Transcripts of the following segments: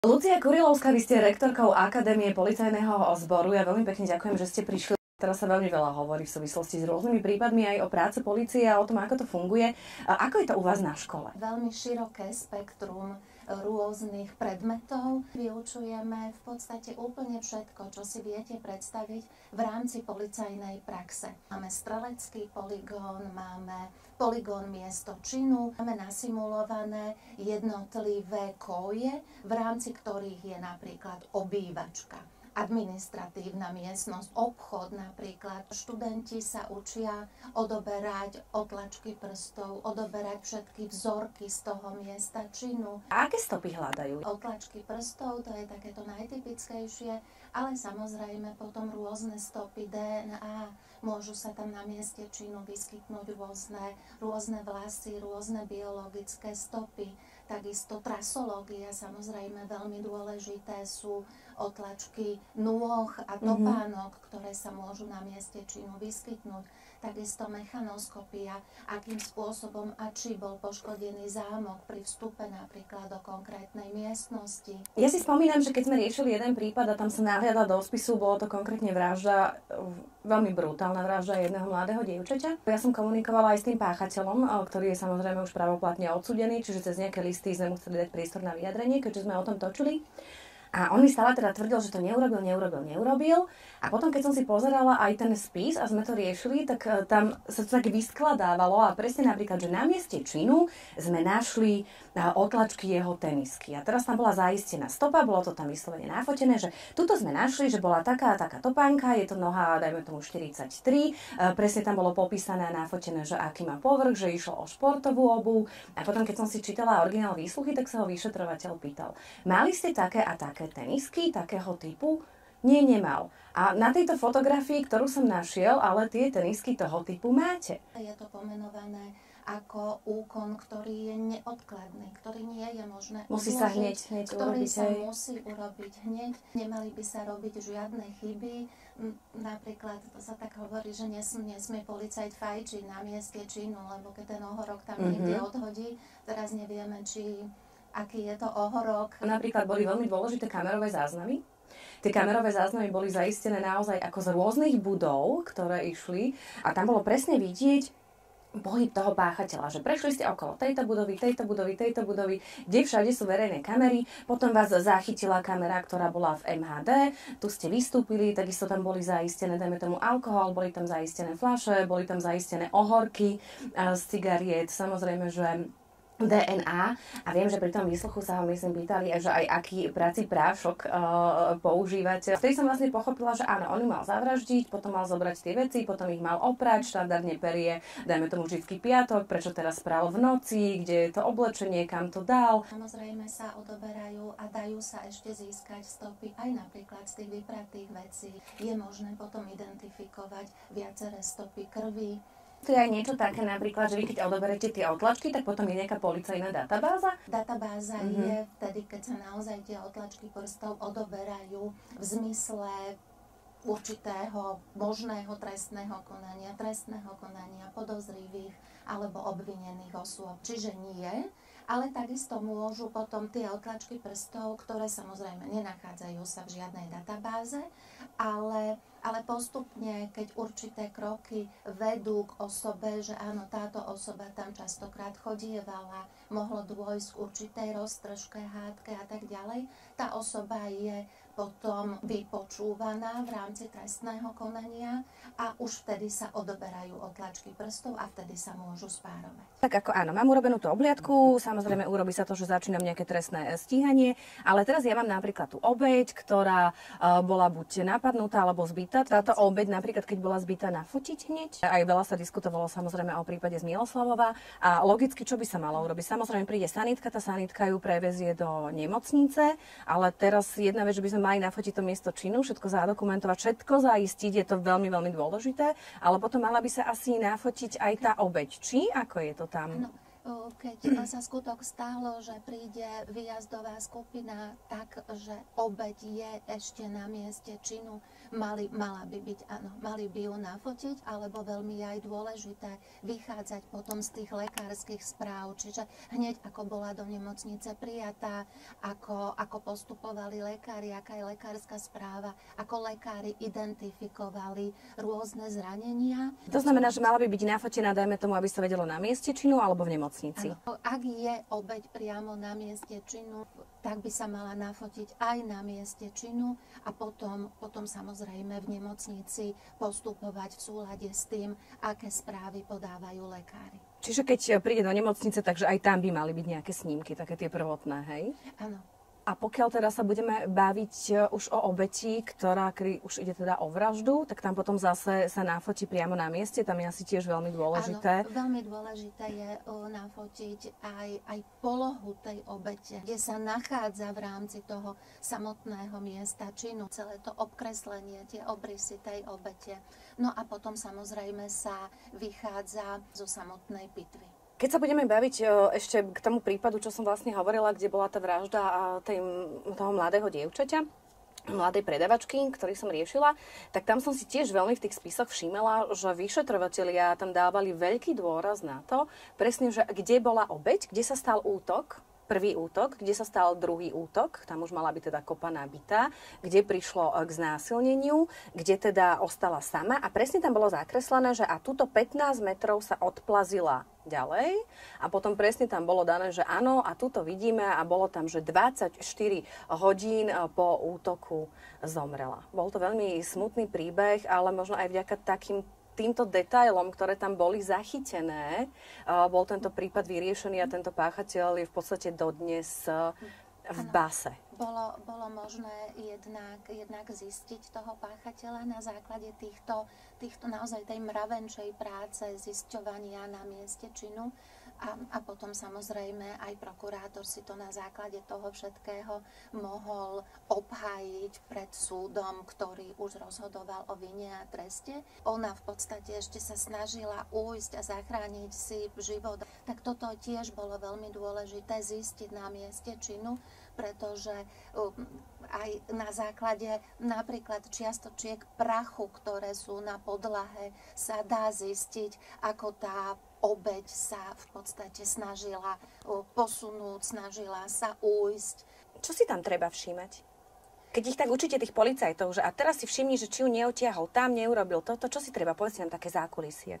Lucia Kurilovská, vy ste rektorkou Akadémie policajného zboru. Ja veľmi pekne ďakujem, že ste prišli. Teraz sa veľmi veľa hovorí v súvislosti s rôznymi prípadmi aj o práci polície a o tom, ako to funguje. A ako je to u vás na škole? Veľmi široké spektrum rôznych predmetov. Vyučujeme v podstate úplne všetko, čo si viete predstaviť v rámci policajnej praxe. Máme strelecký poligón, máme poligón miesto činu, máme nasimulované jednotlivé koje, v rámci ktorých je napríklad obývačka, administratívna miestnosť, obchod napríklad. Študenti sa učia odoberať otlačky prstov, odoberať všetky vzorky z toho miesta činu. A aké stopy hľadajú? Otlačky prstov, to je takéto najtypickejšie, ale samozrejme potom rôzne stopy DNA. Môžu sa tam na mieste činu vyskytnúť rôzne vlasy, rôzne biologické stopy. Takisto trasológia, samozrejme veľmi dôležité sú otlačky nôh a topánok, ktoré sa môžu na mieste činu vyskytnúť. Takisto mechanoskopia, akým spôsobom a či bol poškodený zámok pri vstupe napríklad do konkrétnej miestnosti. Ja si spomínam, že keď sme riešili jeden prípad a tam sa nahliadla do spisu, bolo to konkrétne vražda, veľmi brutálna vražda jedného mladého dievčaťa. Ja som komunikovala aj s tým páchateľom, ktorý je samozrejme už pravoplatne odsúdený, čiže cez nejaké listy sme mu chceli dať priestor na vyjadrenie, keďže sme o tom točili. A on mi stále teda tvrdil, že to neurobil. A potom, keď som si pozerala aj ten spis a sme to riešili, tak tam sa to tak vyskladávalo a presne napríklad, že na mieste činu sme našli otlačky jeho tenisky. A teraz tam bola zaistená stopa, bolo to tam vyslovene nafotené, že tuto sme našli, že bola taká a taká topánka, je to noha, dajme tomu 43, presne tam bolo popísané a nafotené, že aký má povrch, že išlo o športovú obuv. A potom, keď som si čítala originál výsluchy, tak sa ho vyšetrovateľ pýtal: mali ste také a také tenisky takého typu? Nie, nemal. A na tejto fotografii, ktorú som našiel, ale tie tenisky toho typu máte. Je to pomenované ako úkon, ktorý je neodkladný, ktorý nie je možné musí sa hneď ktorý urobiť, sa musí urobiť hneď. Nemali by sa robiť žiadne chyby. Napríklad, to sa tak hovorí, že nesmie policajt fajčiť na mieste činu, lebo keď ten ohorok tam niekde odhodí, teraz nevieme, aký je to ohorok. Napríklad boli veľmi dôležité kamerové záznamy. Tie kamerové záznamy boli zaistené naozaj ako z rôznych budov, ktoré išli a tam bolo presne vidieť pohyb toho páchateľa, že prešli ste okolo tejto budovy, kde všade sú verejné kamery, potom vás zachytila kamera, ktorá bola v MHD, tu ste vystúpili, takisto tam boli zaistené, dajme tomu alkohol, boli tam zaistené fľaše, boli tam zaistené ohorky z cigariet, samozrejme, že DNA. A viem, že pri tom výsluchu sa ho myslím pýtali, že aj aký prací prášok používate. Vtedy som vlastne pochopila, že áno, on ju mal zavraždiť, potom mal zobrať tie veci, potom ich mal oprať, štandardne perie, dajme tomu vždycky piatok, prečo teraz prál v noci, kde je to oblečenie, kam to dal. Samozrejme sa odoberajú a dajú sa ešte získať stopy aj napríklad z tých vypratých vecí. Je možné potom identifikovať viaceré stopy krvi. To je aj niečo také napríklad, že vy keď odoberete tie otlačky, tak potom je nejaká policajná databáza? Databáza je vtedy, keď sa naozaj tie otlačky prstov odoberajú v zmysle určitého možného trestného konania podozrivých alebo obvinených osôb. Čiže nie, ale takisto môžu potom tie otlačky prstov, ktoré samozrejme nenachádzajú sa v žiadnej databáze, ale postupne, keď určité kroky vedú k osobe, že áno, táto osoba tam častokrát chodievala, mohlo dôjsť k určitej roztržke, hádke a tak ďalej, tá osoba je potom vypočúvaná v rámci trestného konania a už vtedy sa odoberajú otlačky prstov a vtedy sa môžu spárovať. Tak ako áno, mám urobenú tú obliadku, samozrejme urobí sa to, že začínam nejaké trestné stíhanie, ale teraz ja mám napríklad tú obeť, ktorá bola buď napadnutá alebo zbitá. Táto obeť napríklad, keď bola zbitá, nafotiť hneď. Aj veľa sa diskutovalo samozrejme o prípade z Miloslavova a logicky, čo by sa malo urobiť. Samozrejme príde sanitka, tá sanitka ju prevezie do nemocnice, ale teraz jedna vec, že by sme mali nafotiť to miesto činu, všetko zadokumentovať, všetko zaistiť, je to veľmi, veľmi dôležité, ale potom mala by sa asi nafotiť aj tá obeť. Či? Ako je to tam? No, Keď sa skutok stalo, že príde výjazdová skupina tak, že obeť je ešte na mieste činu, mali by ju nafotiť, alebo veľmi aj dôležité vychádzať potom z tých lekárskych správ, čiže hneď ako bola do nemocnice prijatá, ako postupovali lekári, aká je lekárska správa, ako lekári identifikovali rôzne zranenia. To znamená, že mala by byť nafotená, dajme tomu, aby sa vedelo na mieste činu alebo v nemocnici. Ano, ak je obeť priamo na mieste činu, tak by sa mala nafotiť aj na mieste činu a potom samozrejme v nemocnici postupovať v súlade s tým, aké správy podávajú lekári. Čiže keď príde do nemocnice, takže aj tam by mali byť nejaké snímky, také tie prvotné, hej? Áno. A pokiaľ teraz sa budeme baviť už o obeti, ktorá už ide teda o vraždu, tak tam potom zase sa nafotí priamo na mieste, tam je asi tiež veľmi dôležité. Áno, veľmi dôležité je nafotiť aj polohu tej obete, kde sa nachádza v rámci toho samotného miesta činu, celé to obkreslenie, tie obrysy tej obete. No a potom samozrejme sa vychádza zo samotnej pitvy. Keď sa budeme baviť ešte k tomu prípadu, čo som vlastne hovorila, kde bola tá vražda toho mladého dievčaťa, mladej predavačky, ktorý som riešila, tak tam som si tiež veľmi v tých spisoch všímala, že vyšetrovatelia tam dávali veľký dôraz na to, presne, že kde bola obeť, kde sa stal útok, prvý útok, kde sa stal druhý útok, tam už mala byť teda kopaná bitá, kde prišlo k znásilneniu, kde teda ostala sama a presne tam bolo zakreslené, že a túto 15 metrov sa odplazila ďalej a potom presne tam bolo dané, že áno a tuto vidíme a bolo tam, že 24 hodín po útoku zomrela. Bol to veľmi smutný príbeh, ale možno aj vďaka týmto detailom, ktoré tam boli zachytené, bol tento prípad vyriešený a tento páchateľ je v podstate dodnes v base. Bolo možné jednak zistiť toho páchateľa na základe týchto naozaj tej mravenčej práce, zisťovania na mieste činu. A potom samozrejme aj prokurátor si to na základe toho všetkého mohol obhájiť pred súdom, ktorý už rozhodoval o vine a treste. Ona v podstate ešte sa snažila ujsť a zachrániť si život. Tak toto tiež bolo veľmi dôležité zistiť na mieste činu, pretože aj na základe napríklad čiastočiek prachu, ktoré sú na podlahe, sa dá zistiť, ako tá obeť sa v podstate snažila posunúť, snažila sa ujsť. Čo si tam treba všímať? Keď ich tak učíte tých policajtov, že a teraz si všimni, že či ju neotiahol, tam neurobil toto, čo si treba? Povedzte nám také zákulisie.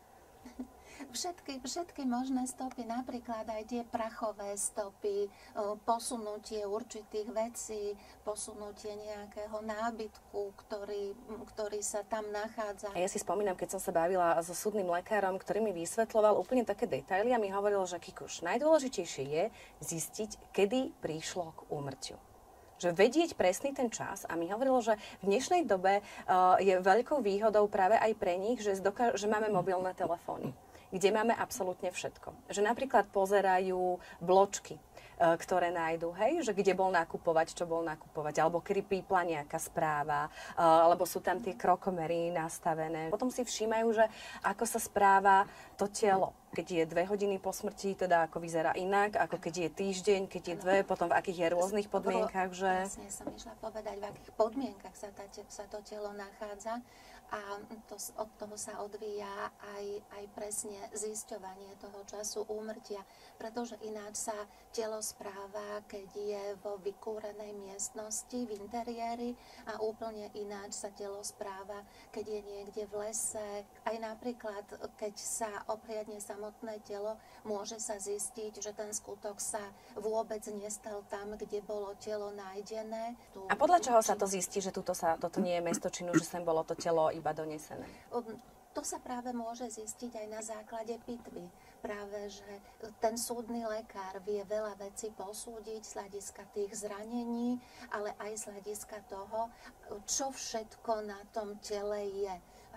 Všetky možné stopy, napríklad aj tie prachové stopy, posunutie určitých vecí, posunutie nejakého nábytku, ktorý sa tam nachádza. Ja si spomínam, keď som sa bavila so súdnym lekárom, ktorý mi vysvetľoval úplne také detaily a mi hovoril, že Kikuš, najdôležitejšie je zistiť, kedy prišlo k úmrtiu. Že vedieť presný ten čas a mi hovorilo, že v dnešnej dobe je veľkou výhodou práve aj pre nich, že máme mobilné telefóny, kde máme absolútne všetko. Že napríklad pozerajú bločky, ktoré nájdu, hej, že kde bol nakupovať, čo bol nakupovať, alebo kedy pípla nejaká správa, alebo sú tam tie krokomery nastavené. Potom si všímajú, že ako sa správa to telo. Keď je 2 hodiny po smrti, teda ako vyzerá inak, ako keď je týždeň, keď je 2, potom v akých je rôznych podmienkach, že... Vlastne som išla povedať, v akých podmienkach sa to telo nachádza. A od toho sa odvíja aj presne zisťovanie toho času úmrtia, pretože ináč sa telo správa, keď je vo vykúrenej miestnosti, v interiéri a úplne ináč sa telo správa, keď je niekde v lese. Aj napríklad, keď sa obhliadne samotné telo, môže sa zistiť, že ten skutok sa vôbec nestal tam, kde bolo telo nájdené. A podľa čoho sa to zistí, že toto nie je miesto činu, že sem bolo to telo iba donesené? To sa práve môže zistiť aj na základe pitvy. Práve, že ten súdny lekár vie veľa vecí posúdiť z hľadiska tých zranení, ale aj z hľadiska toho, čo všetko na tom tele je.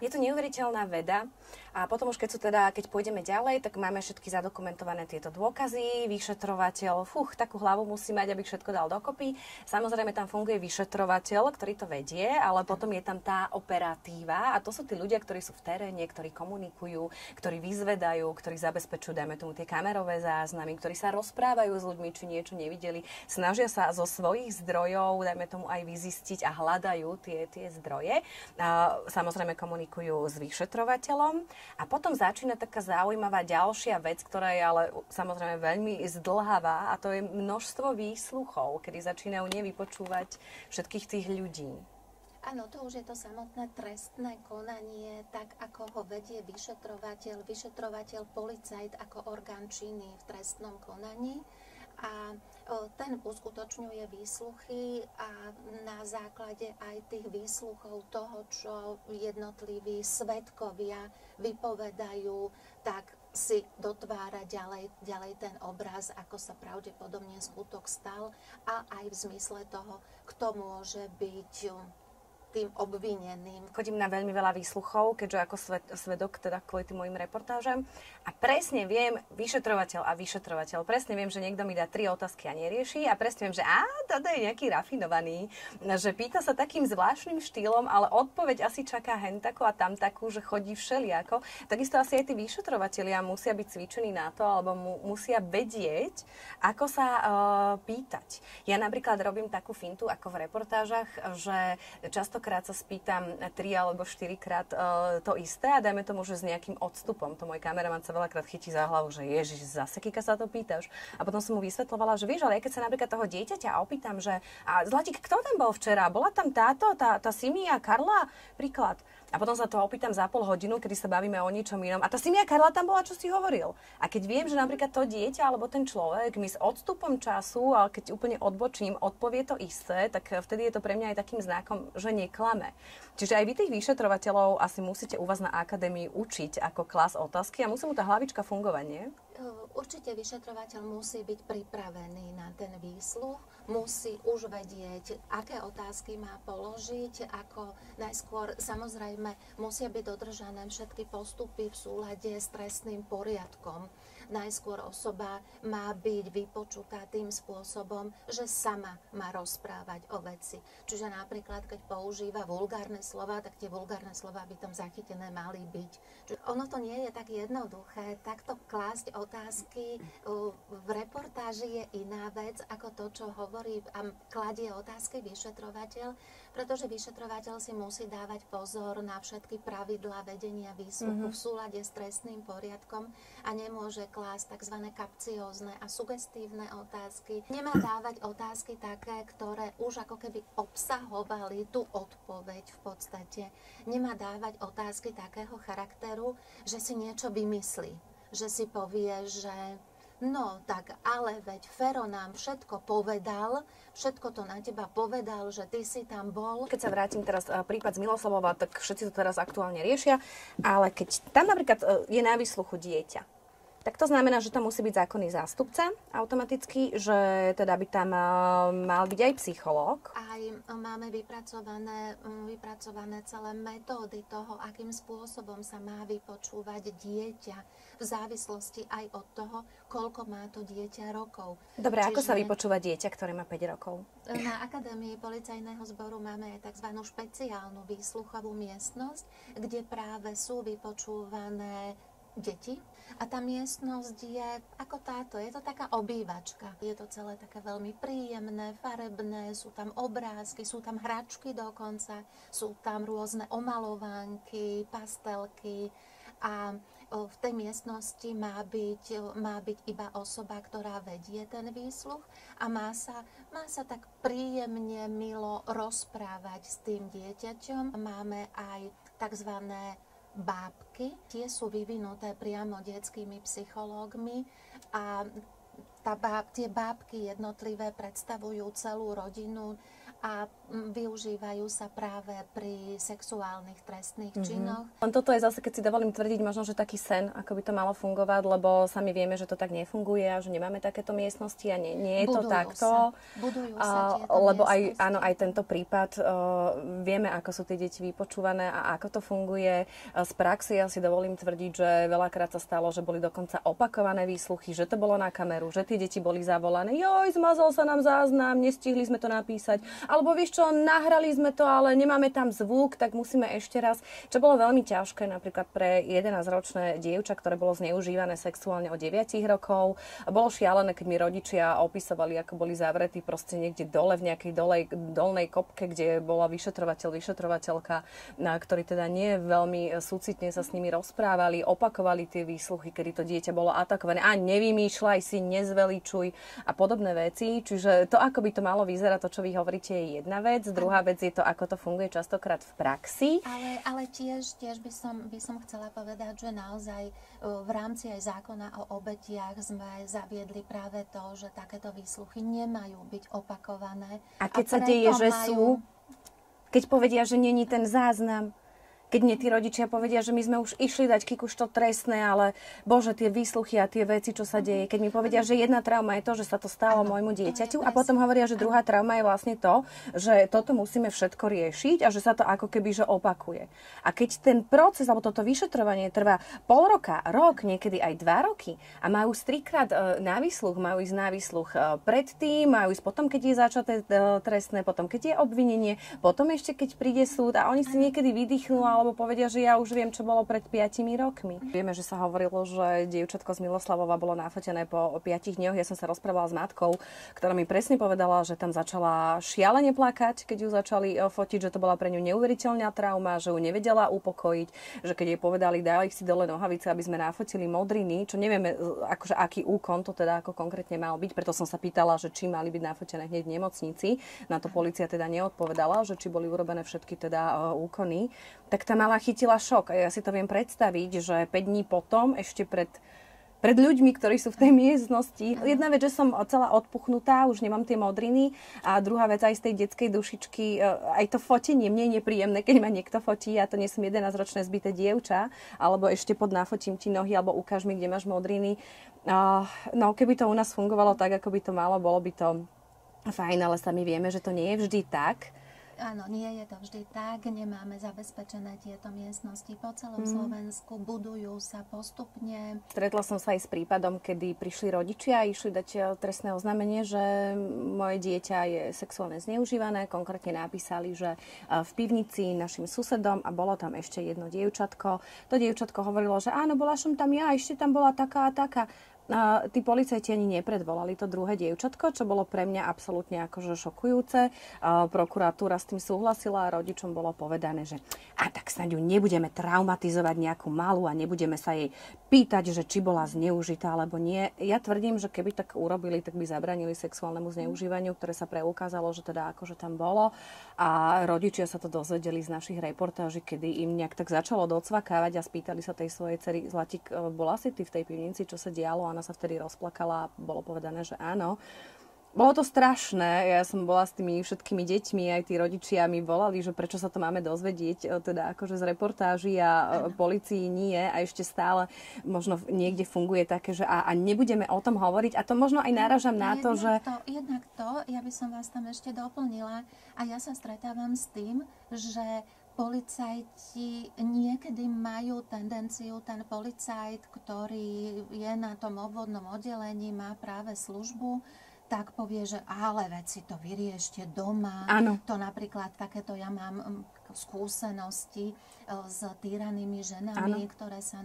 Je to neuveriteľná veda a potom už keď pôjdeme ďalej, tak máme všetky zadokumentované tieto dôkazy, vyšetrovateľ, takú hlavu musí mať, aby všetko dal dokopy. Samozrejme tam funguje vyšetrovateľ, ktorý to vedie, ale potom je tam tá operatíva a to sú tí ľudia, ktorí sú v teréne, ktorí komunikujú, ktorí vyzvedajú, ktorí zabezpečujú, dajme tomu tie kamerové záznamy, ktorí sa rozprávajú s ľuďmi, či niečo nevideli, snažia sa zo svojich zdrojov, dajme tomu aj vyzistiť a hľadajú tie zdroje. Samozrejme komunikujú s vyšetrovateľom a potom začína taká zaujímavá ďalšia vec, ktorá je ale samozrejme veľmi zdĺhavá a to je množstvo výsluchov, kedy začínajú nevypočúvať všetkých tých ľudí. Áno, to už je to samotné trestné konanie, tak ako ho vedie vyšetrovateľ, policajt ako orgán činný v trestnom konaní. A ten uskutočňuje výsluchy a na základe aj tých výsluchov toho, čo jednotliví svedkovia vypovedajú, tak si dotvára ďalej ten obraz, ako sa pravdepodobne skutok stal a aj v zmysle toho, kto môže byť tým obvineným. Chodím na veľmi veľa výsluchov, keďže ako svedok, teda kvôli tým mojim reportážam. A presne viem, vyšetrovateľ, presne viem, že niekto mi dá 3 otázky a nerieši a presne viem, že toto je nejaký rafinovaný, že pýta sa takým zvláštnym štýlom, ale odpoveď asi čaká hen takú a tam takú, že chodí všeliako. Takisto asi aj tí vyšetrovatelia musia byť cvičení na to, alebo musia vedieť, ako sa pýtať. Ja napríklad robím takú fintu, ako v reportážach, že častokrát sa spýtam 3 alebo 4 krát to isté a dajme tomu, že s nejakým odstupom. To môj kameraman sa veľakrát chytí za hlavu, že ježiš, zase Kika sa to pýtaš. A potom som mu vysvetľovala, že vieš, ale keď sa napríklad toho dieťaťa opýtam, že a Zlatík, kto tam bol včera? Bola tam tá Simia, Karla? Príklad. A potom sa to opýtam za pol hodinu, kedy sa bavíme o ničom inom. A tá Simia Karla tam bola, čo si hovoril. A keď viem, že napríklad to dieťa alebo ten človek mi s odstupom času, ale keď úplne odbočím, odpovie to isté, tak vtedy je to pre mňa aj takým znakom, že neklame. Čiže aj vy tých vyšetrovateľov asi musíte u vás na akadémii učiť, ako klásť otázky a musí mu tá hlavička fungovať, nie? Určite vyšetrovateľ musí byť pripravený na ten výsluch, musí už vedieť, aké otázky má položiť, ako najskôr samozrejme musia byť dodržané všetky postupy v súlade s trestným poriadkom. Najskôr osoba má byť vypočutá tým spôsobom, že sama má rozprávať o veci. Čiže napríklad, keď používa vulgárne slova, tak tie vulgárne slova by tam zachytené mali byť. Čiže ono to nie je tak jednoduché. Takto klásť otázky v reportáži je iná vec, ako to, čo hovorí a kladie otázky vyšetrovateľ, pretože vyšetrovateľ si musí dávať pozor na všetky pravidlá vedenia výsluchu v súlade s trestným poriadkom a nemôže klásť tzv. Kapciózne a sugestívne otázky. Nemá dávať otázky také, ktoré už ako keby obsahovali tú odpoveď v podstate. Nemá dávať otázky takého charakteru, že si niečo vymyslí. Že si povie, že no tak, ale veď Fero nám všetko povedal, všetko to na teba povedal, že ty si tam bol. Keď sa vrátim teraz prípad z Miloslavova, tak všetci to teraz aktuálne riešia, ale keď tam napríklad je na výsluchu dieťa, tak to znamená, že tam musí byť zákonný zástupca automaticky, že teda by tam mal byť aj psychológ. Aj máme vypracované celé metódy toho, akým spôsobom sa má vypočúvať dieťa v závislosti aj od toho, koľko má to dieťa rokov. Dobre, ako sa vypočúva dieťa, ktoré má 5 rokov? Na Akadémii policajného zboru máme aj tzv. Špeciálnu výsluchovú miestnosť, kde práve sú vypočúvané deti. A tá miestnosť je ako táto, je to taká obývačka. Je to celé také veľmi príjemné, farebné, sú tam obrázky, sú tam hračky dokonca, sú tam rôzne omalovánky, pastelky a v tej miestnosti má byť iba osoba, ktorá vedie ten výsluch a má sa tak príjemne, milo rozprávať s tým dieťaťom. Máme aj takzvané bábky, tie sú vyvinuté priamo detskými psychológmi a tie bábky jednotlivé predstavujú celú rodinu a využívajú sa práve pri sexuálnych trestných činoch. Len toto je zase, keď si dovolím tvrdiť, možno, že taký sen, ako by to malo fungovať, lebo sami vieme, že to tak nefunguje a že nemáme takéto miestnosti a nie je to takto. Budujú sa tieto lebo miestnosti. aj tento prípad, vieme, ako sú tie deti vypočúvané a ako to funguje. Z praxi ja si dovolím tvrdiť, že veľakrát sa stalo, že boli dokonca opakované výsluchy, že to bolo na kameru, že tie deti boli zavolané. Joj, zmazal sa nám záznam, nestihli sme to napísať. Alebo vieš čo, nahrali sme to, ale nemáme tam zvuk, tak musíme ešte raz. Čo bolo veľmi ťažké napríklad pre 11-ročné dievča, ktoré bolo zneužívané sexuálne od 9 rokov. Bolo šialené, keď mi rodičia opisovali, ako boli zavretí proste niekde dole v nejakej dolnej kopke, kde bola vyšetrovateľka, ktorí teda nie veľmi súcitne sa s nimi rozprávali, opakovali tie výsluchy, kedy to dieťa bolo atakované. A nevymýšľaj si, nezveličuj a podobné veci. Čiže to, ako by to malo vyzerať, to, čo vy hovoríte, je jedna vec. Druhá vec je to, ako to funguje častokrát v praxi. Ale tiež by som chcela povedať, že naozaj v rámci aj zákona o obetiach sme zaviedli práve to, že takéto výsluchy nemajú byť opakované. A keď sa deje, že sú, keď povedia, že není ten záznam, keď mne tí rodičia povedia, že my sme už išli dať Kiku to trestné, ale bože, tie výsluchy a tie veci, čo sa deje. Keď mi povedia, že jedna trauma je to, že sa to stalo môjmu dieťaťu a potom hovoria, že druhá trauma je vlastne to, že toto musíme všetko riešiť a že sa to ako keby že opakuje. A keď ten proces, alebo toto vyšetrovanie trvá pol roka, rok, niekedy aj 2 roky a majú trikrát na výsluch, majú ísť na výsluch predtým, majú ísť potom, keď je začaté trestné, potom, keď je obvinenie, potom ešte, keď príde súd a oni si niekedy vydýchnú alebo povedia, že ja už viem, čo bolo pred 5 rokmi. Vieme, že sa hovorilo, že dievčatko z Miloslavova bolo nafotené po 5 dňoch. Ja som sa rozprávala s matkou, ktorá mi presne povedala, že tam začala šialene plakať, keď ju začali fotiť, že to bola pre ňu neuveriteľná trauma, že ju nevedela upokojiť, že keď jej povedali, daj si dole nohavice, aby sme nafotili modriny, čo nevieme, akože aký úkon to teda ako konkrétne mal byť. Preto som sa pýtala, že či mali byť nafotené hneď v nemocnici. Na to polícia teda neodpovedala, že či boli urobené všetky teda úkony. Tak tá mala chytila šok. A ja si to viem predstaviť, že 5 dní potom, ešte pred ľuďmi, ktorí sú v tej miestnosti. Jedna vec, že som celá odpuchnutá, už nemám tie modriny. A druhá vec, aj z tej detskej dušičky, aj to fotenie mne je nepríjemné, keď ma niekto fotí. Ja to nie som 11-ročné zbité dievča, alebo ešte pod nafotím ti nohy, alebo ukáž mi, kde máš modriny. No, keby to u nás fungovalo tak, ako by to malo, bolo by to fajn, ale sami vieme, že to nie je vždy tak. Áno, nie je to vždy tak. Nemáme zabezpečené tieto miestnosti po celom Slovensku. Budujú sa postupne. Stretla som sa aj s prípadom, kedy prišli rodičia a išli dať trestné oznámenie, že moje dieťa je sexuálne zneužívané. Konkrétne napísali, že v pivnici našim susedom a bolo tam ešte jedno dievčatko. To dievčatko hovorilo, že áno, bola som tam ja, ešte tam bola taká a taká. Tí policajti ani nepredvolali to druhé dievčatko, čo bolo pre mňa absolútne akože šokujúce. Prokuratúra s tým súhlasila a rodičom bolo povedané, že tak snáď ju nebudeme traumatizovať nejakú malú a nebudeme sa jej pýtať, že či bola zneužitá alebo nie. Ja tvrdím, že keby tak urobili, tak by zabranili sexuálnemu zneužívaniu, ktoré sa preukázalo, že teda akože tam bolo. A rodičia sa to dozvedeli z našich reportáží, kedy im nejak tak začalo docvakávať a spýtali sa tej svojej dcery, Zlatík, bola si ty v tej pivnici, čo sa dialo? Ona sa vtedy rozplakala a bolo povedané, že áno. Bolo to strašné. Ja som bola s tými všetkými deťmi, aj tí rodičia mi volali, že prečo sa to máme dozvedieť, teda akože z reportáží a polícii nie. A ešte stále možno niekde funguje také, že a nebudeme o tom hovoriť. A to možno aj náražam na to, že... Ja by som vás tam ešte doplnila. A ja sa stretávam s tým, že policajti niekedy majú tendenciu, ten policajt, ktorý je na tom obvodnom oddelení, má práve službu, tak povie, že ale veď si to vyriešte doma. Áno. To napríklad takéto ja mám skúsenosti s týranými ženami, ktoré sa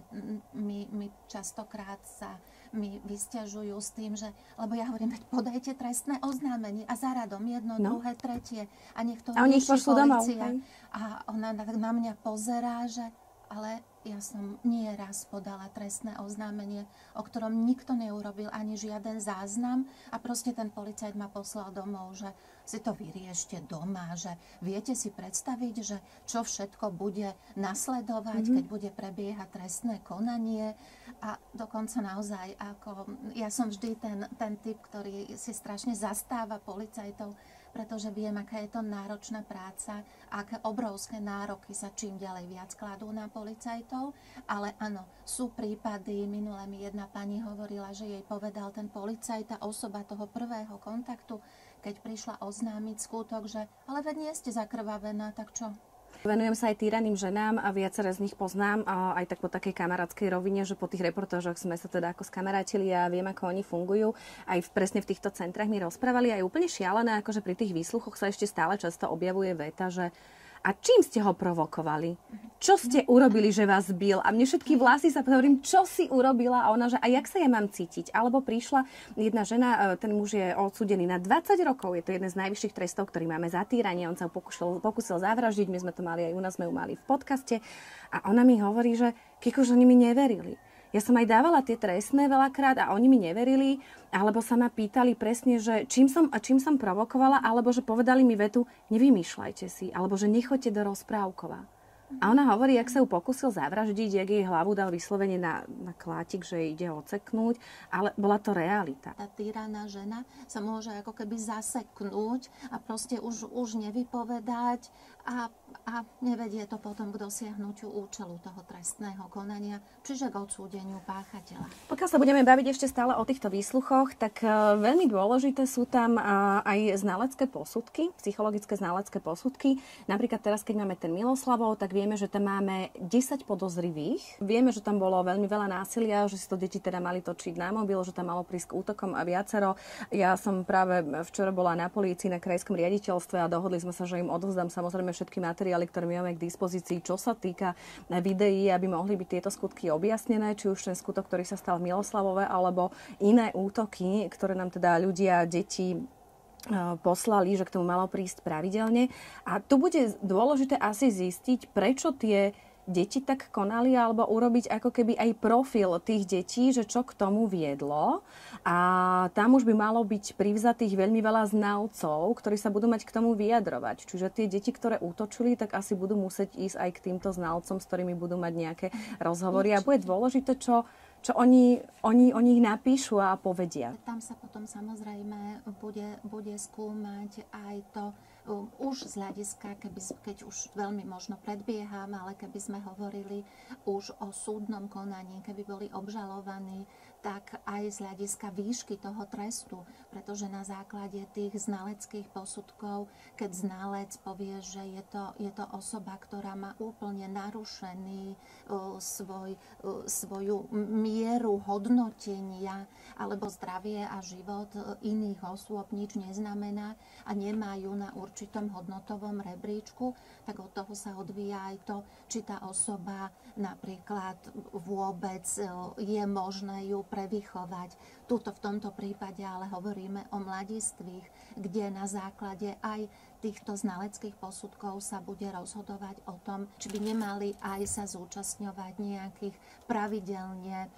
mi častokrát mi vysťažujú s tým, že, lebo ja hovorím, veď podajte trestné oznámenie a za radom jedno, druhé, tretie a nech to rieši polícia. A ona na mňa pozerá, že ale ja som nie raz podala trestné oznámenie, o ktorom nikto neurobil ani žiaden záznam a proste ten policajt ma poslal domov, že si to vyriešte doma, že viete si predstaviť, že čo všetko bude nasledovať, keď bude prebiehať trestné konanie a dokonca naozaj, ako ja som vždy ten typ, ktorý si strašne zastáva policajtov, pretože viem, aká je to náročná práca, aké obrovské nároky sa čím ďalej viac kladú na policajtov. Ale áno, sú prípady, minule mi jedna pani hovorila, že jej povedal ten policajt, tá osoba toho prvého kontaktu, keď prišla oznámiť skutok, že ale veď nie ste zakrvavená, tak čo? Venujem sa aj týraným ženám a viaceré z nich poznám aj tak po takej kamarátskej rovine, že po tých reportážoch sme sa teda ako skamarátili a viem, ako oni fungujú. Aj presne v týchto centrách mi rozprávali, aj úplne šialené, akože pri tých výsluchoch sa ešte stále často objavuje veta, že a čím ste ho provokovali? Čo ste urobili, že vás bil? A mne všetky vlasy sa hovorím, čo si urobila? A ona, že a jak sa ja mám cítiť? Alebo prišla jedna žena, ten muž je odsúdený na 20 rokov. Je to jeden z najvyšších trestov, ktorý máme za týranie. On sa pokúsil zavraždiť. My sme to mali aj u nás, sme ju mali v podcaste. A ona mi hovorí, že Kiko, že oni mi neverili. Ja som aj dávala tie trestné veľakrát a oni mi neverili, alebo sa ma pýtali presne, že čím som provokovala, alebo že povedali mi vetu, nevymýšľajte si, alebo že nechoďte do rozprávkova. A ona hovorí, jak sa ju pokúsil zavraždiť, jak jej hlavu dal vyslovene na klátik, že ide oceknúť, ale bola to realita. Tá týraná žena sa môže ako keby zaseknúť a proste už nevypovedať a nevedie to potom k dosiahnutiu účelu toho trestného konania, čiže k odsúdeniu páchateľa. Pokiaľ sa budeme baviť ešte stále o týchto výsluchoch, tak veľmi dôležité sú tam aj znalecké posudky, psychologické znalecké posudky. Napríklad teraz, keď máme ten Miloslavov, tak vieme, že tam máme 10 podozrivých. Vieme, že tam bolo veľmi veľa násilia, že si to deti teda mali točiť na mobil, že tam malo prísť k útokom a viacero. Ja som práve včera bola na polícii na krajskom riaditeľstve a dohodli sme sa, že im odovzdám samozrejme všetky materiály, ktoré my máme k dispozícii, čo sa týka videí, aby mohli byť tieto skutky objasnené, či už ten skutok, ktorý sa stal v Miloslavove, alebo iné útoky, ktoré nám teda ľudia, deti poslali, že k tomu malo prísť pravidelne. A tu bude dôležité asi zistiť, prečo tie deti tak konali, alebo urobiť ako keby aj profil tých detí, že čo k tomu viedlo. A tam už by malo byť privzatých veľmi veľa znalcov, ktorí sa budú mať k tomu vyjadrovať. Čiže tie deti, ktoré útočili, tak asi budú musieť ísť aj k týmto znalcom, s ktorými budú mať nejaké rozhovory. A bude dôležité, čo oni o nich napíšu a povedia. Tam sa potom samozrejme bude skúmať aj to, už z hľadiska, keď už veľmi možno predbieham, ale keby sme hovorili už o súdnom konaní, keby boli obžalovaní, tak aj z hľadiska výšky toho trestu, pretože na základe tých znaleckých posudkov, keď znalec povie, že je to osoba, ktorá má úplne narušený svoju mieru hodnotenia alebo zdravie a život iných osôb nič neznamená a nemajú na určitom hodnotovom rebríčku, tak od toho sa odvíja aj to, či tá osoba napríklad vôbec je možné ju prevychovať. Tuto v tomto prípade ale hovoríme o mladistvých, kde na základe aj týchto znaleckých posudkov sa bude rozhodovať o tom, či by nemali aj sa zúčastňovať nejakých pravidelne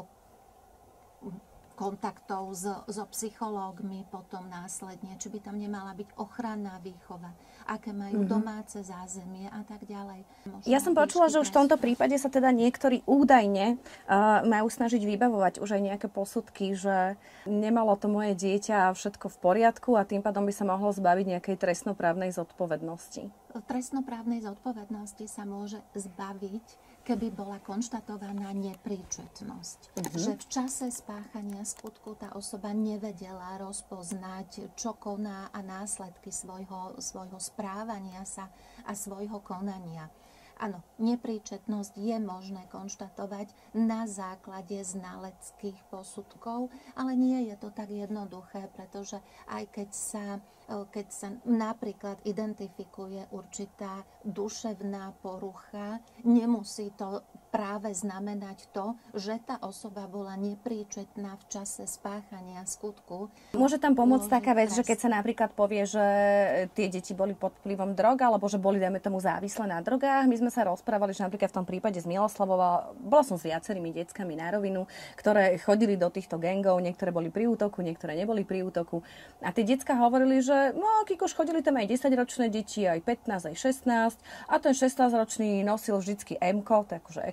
kontaktov so psychológmi potom následne, či by tam nemala byť ochranná výchova, aké majú domáce zázemie a tak ďalej. Ja som počula, že už v tomto prípade sa teda niektorí údajne majú snažiť vybavovať už aj nejaké posudky, že nemalo to moje dieťa všetko v poriadku a tým pádom by sa mohlo zbaviť nejakej trestnoprávnej zodpovednosti. Trestnoprávnej zodpovednosti sa môže zbaviť, keby bola konštatovaná nepríčetnosť. Že v čase spáchania skutku tá osoba nevedela rozpoznať, čo koná a následky svojho správania sa a svojho konania. Áno, nepríčetnosť je možné konštatovať na základe znaleckých posudkov, ale nie je to tak jednoduché, pretože aj keď sa napríklad identifikuje určitá duševná porucha, nemusí to práve znamenať to, že tá osoba bola nepríčetná v čase spáchania skutku. Môže tam pomôcť taká vec, že keď sa napríklad povie, že tie deti boli pod vplyvom drog, alebo že boli, dajme tomu, závislé na drogách. My sme sa rozprávali, že napríklad v tom prípade z Miloslavova, bola som s viacerými deckami na rovinu, ktoré chodili do týchto gangov, niektoré boli pri útoku, niektoré neboli pri útoku. A tie decká hovorili, že no, Kikoš, chodili tam aj 10-ročné deti, aj 15, aj 16, a ten 16-ročný nosil vždycky M-ko, to je akože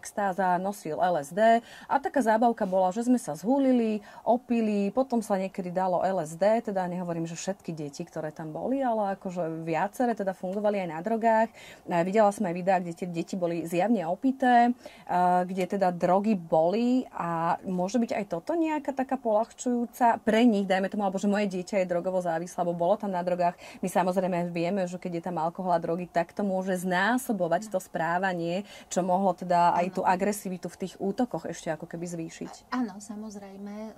extáza, nosil LSD a taká zábavka bola, že sme sa zhúlili, opili, potom sa niekedy dalo LSD, teda nehovorím, že všetky deti, ktoré tam boli, ale akože viaceré teda fungovali aj na drogách. Videla som aj videá, kde tie deti boli zjavne opité, kde teda drogy boli a môže byť aj toto nejaká taká poľahčujúca pre nich, dajme tomu, alebo že moje dieťa je drogovo závislé, alebo bolo tam na drogách. My samozrejme vieme, že keď je tam alkohol a drogy, tak to môže znásobovať to správanie, čo mohlo teda aj tú agresivitu v tých útokoch ešte ako keby zvýšiť. Áno, samozrejme,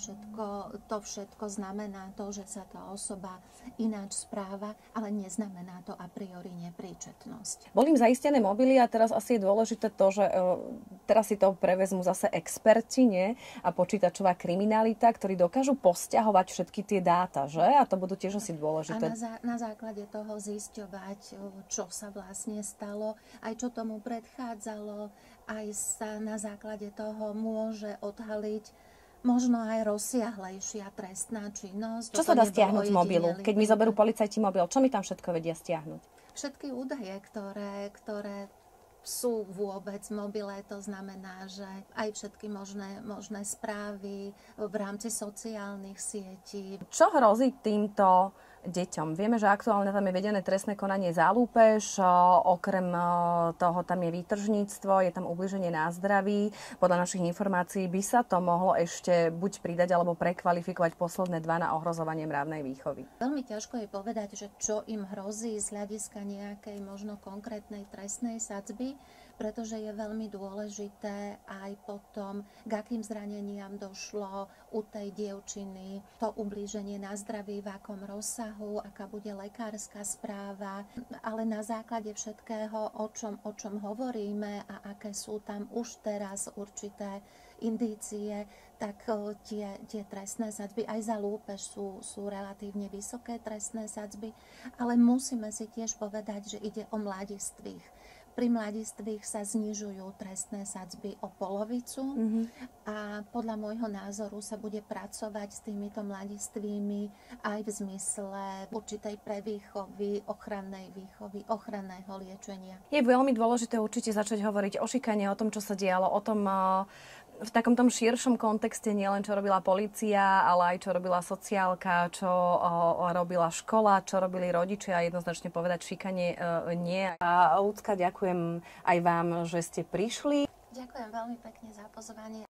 to všetko znamená to, že sa tá osoba ináč správa, ale neznamená to a priori nepríčetnosť. Boli im zaistené mobily a teraz asi je dôležité to, že teraz si to prevezmú zase experti, nie? A počítačová kriminalita, ktorí dokážu posťahovať všetky tie dáta, že? A to budú tiež asi dôležité. A na základe toho zisťovať, čo sa vlastne stalo, aj čo tomu predchádzalo, aj sa na základe toho môže odhaliť možno aj rozsiahlejšia trestná činnosť. Čo sa dá stiahnuť z mobilu? Keď mi zoberú policajti mobil, čo mi tam všetko vedia stiahnuť? Všetky údaje, ktoré sú vôbec v mobile, to znamená, že aj všetky možné správy v rámci sociálnych sietí. Čo hrozí týmto deťom? Vieme, že aktuálne tam je vedené trestné konanie za lúpež, okrem toho tam je výtržníctvo, je tam ubliženie na zdraví. Podľa našich informácií by sa to mohlo ešte buď pridať alebo prekvalifikovať posledné 2 na ohrozovanie mravnej výchovy. Veľmi ťažko je povedať, že čo im hrozí z hľadiska nejakej možno konkrétnej trestnej sadzby, pretože je veľmi dôležité aj potom, k akým zraneniam došlo u tej dievčiny, to ublíženie na zdraví, v akom rozsahu, aká bude lekárska správa, ale na základe všetkého, o čom hovoríme a aké sú tam už teraz určité indície, tak tie trestné sadzby aj za lúpež sú relatívne vysoké trestné sadzby, ale musíme si tiež povedať, že ide o mladistvých. Pri mladistvých sa znižujú trestné sadzby o polovicu a podľa môjho názoru sa bude pracovať s týmito mladistvými aj v zmysle určitej prevýchovy, ochrannej výchovy, ochranného liečenia. Je veľmi dôležité určite začať hovoriť o šikane, o tom, čo sa dialo, o tom v takom tom širšom kontexte, nielen čo robila polícia, ale aj čo robila sociálka, čo robila škola, čo robili rodičia a jednoznačne povedať šikanie nie. A Ľudská, ďakujem aj vám, že ste prišli. Ďakujem veľmi pekne za pozvanie.